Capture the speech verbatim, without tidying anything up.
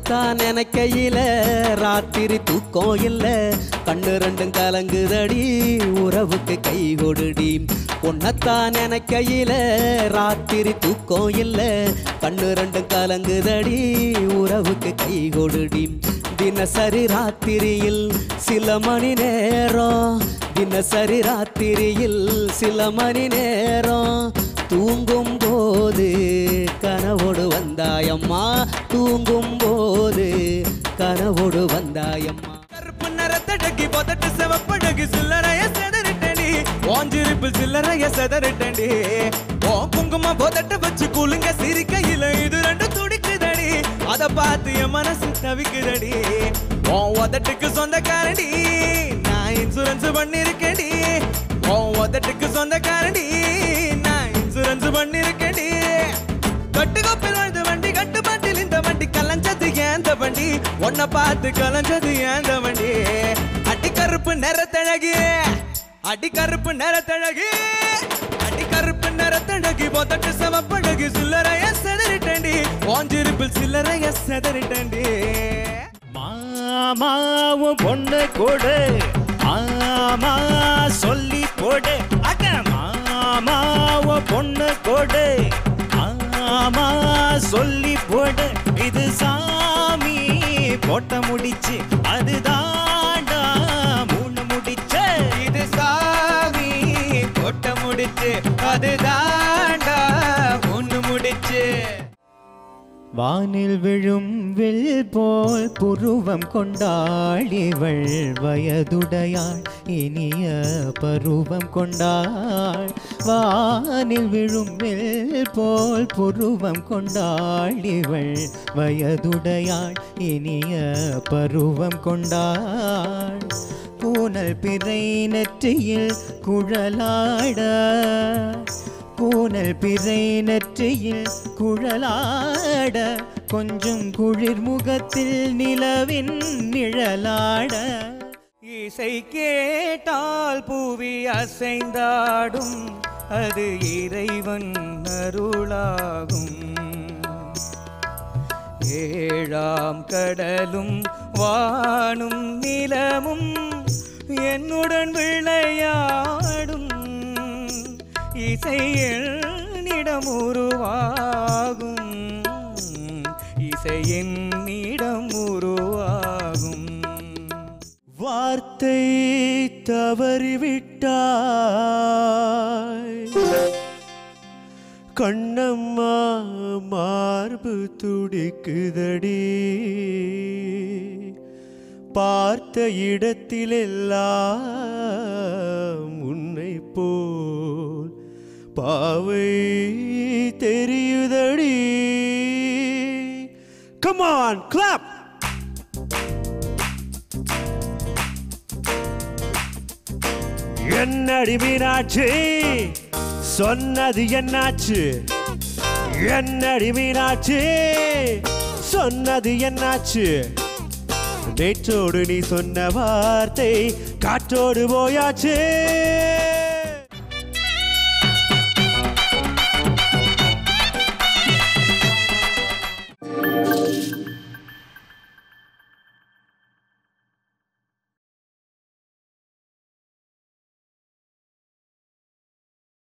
உன்னத்தான் நினைக்கையில ராத்திரி தூக்கம் இல்ல கண்ணு ரெண்டும் கலங்குதடி உறவுக்கு கை கொடுடி உன்னத்தான் நினைக்கையில ராத்திரி தூக்கம் இல்ல கண்ணு ரெண்டும் கலங்குதடி உறவுக்கு கை கொடுடி தினசரி ராத்திரியில் சில மணி நேரம் தினசரி ராத்திரியில் சில மணி நேரம் தூங்கும் போது கனவோடு வந்தாயம்மா தூங்கும் போது கனவோடு வந்தாயம்மா கருப்பு நிறத்தடக்கி போதட்டு செவப்படகு சில்லறைய செதறிட்டடி வாஞ்சிருப்பில் சில்லறைய செதறிட்டடி ஓ குங்கும போதட்டு வச்சு குலுங்க சிரிக்கையில இது ரெண்டு துடிக்குதடி அத பார்த்து என் மனசு தவிக்குதடி ஓ உதட்டுக்கு சொந்தக்காரடி நான் இன்சூரன்ஸ் பண்ணிருக்கேடி ஓ உதட்டுக்கு சொந்தக்காரடி நான் இன்சூரன்ஸ் பண்ணிருக்கேடி கட்டுக்கோப்பில் வாழ்ந்த வண்டி கட்டுப்பாட்டில் இந்த வண்டி கலஞ்சது ஏந்த வண்டி உன்னை பார்த்து கலஞ்சது ஏந்த வண்டி அடி கருப்பு நிறத்தழகி அடி கருப்பு நிறத்தழகி அடி கருப்பு நிறத்தழகி போதட்டு செவப்பழகி சில்லறைய செதறிட்டண்டி வாஞ்சிருப்பில் சில்லறைய செதறிட்டண்டி மாமாவும் பொண்ணு கொடு ஆமா சொல்லி போடு அட மாமாவும் பொண்ணு கொடு ஆமா சொல்லி போடு இது சாமி போட்ட முடிச்சு அது தாண்டா மூணு முடிச்சு இது சாமி போட்ட முடிச்சு அது தாண்டா மூணு முடிச்சு வானில் விழும் வில் போல் புருவம் கொண்டாள் இவள் வயதுடையாள் இனிய பருவம் கொண்டாள் வானில் விழும் வில் போல் புருவம் கொண்டாள் இவள் வயதுடையாள் இனிய பருவம் கொண்டாள் கூனல் பிறை நெற்றியில் குழலாட கூனல் பிறை நெற்றியில் குழலாட கொஞ்சம் குளிர் முகத்தில் நிலவின் நிழலாட இசை கேட்டால் பூவி அசைந்தாடும் அது இறைவன் அருளாகும் ஏழாம் கடலும் வானும் நிலமும் என்னுடன் விளையாடும் இசையிடம் உருவாகும் இசையிடம் உருவாகும் வார்த்தை தவறிவிட்டாய் கண்ணம்மா மார்பு துடிக்குதடி பார்த்த இடத்திலெல்லாம் உன்னை போல் பாவை தெரியுதடி. Come on, clap. என்னடி மீனாட்சி சொன்னது என்னாச்சு? என்னடி மீனாட்சி சொன்னது என்னாச்சு? நேற்றோடு நீ சொன்ன வார்த்தை காற்றோடு போயாச்சு.